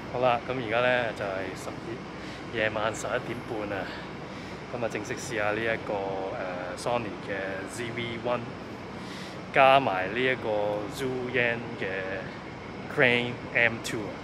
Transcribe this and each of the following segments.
好啦，咁而家咧就係夜晚11點半啊，咁啊正式試下呢一個Sony 嘅 ZV-1，加埋呢一個 Zhiyun 嘅 Crane M2 啊。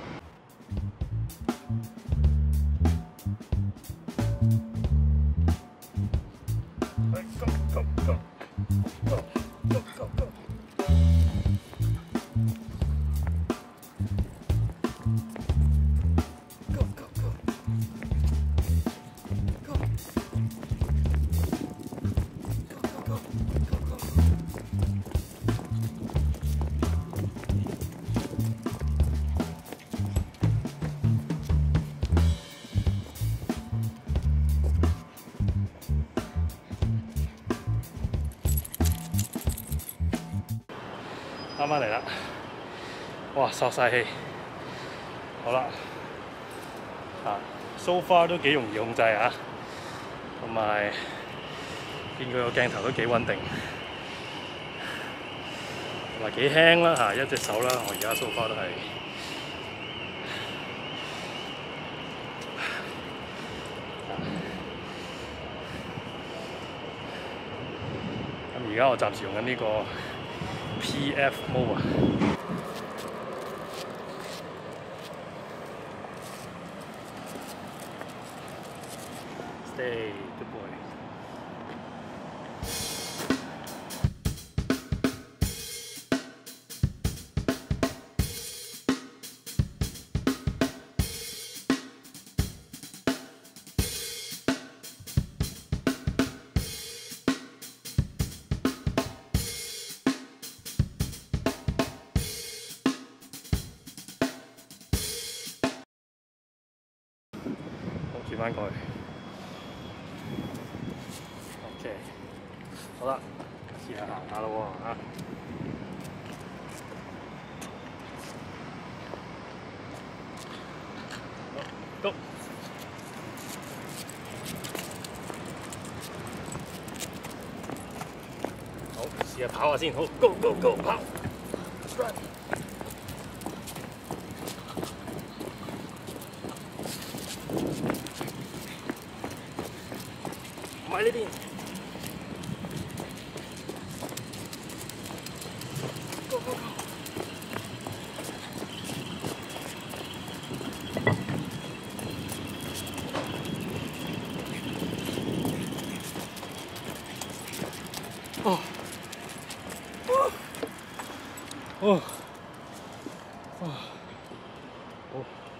啱返嚟啦！哇，索晒氣，好啦，so far 都幾容易控制啊，同埋見佢個鏡頭都幾穩定，同埋幾輕啦一隻手啦，我而家 so far 都係。咁而家我暫時用緊呢個 PF mode 啊。 Stay, good boy.好，轉返過去。 OK， 好啦，試下行下咯喎Go！ 好，試下跑下先，好 ，Go Go Go 跑 ，Let's run！ 唔係呢邊。 Go go go！ 哦哦哦哦！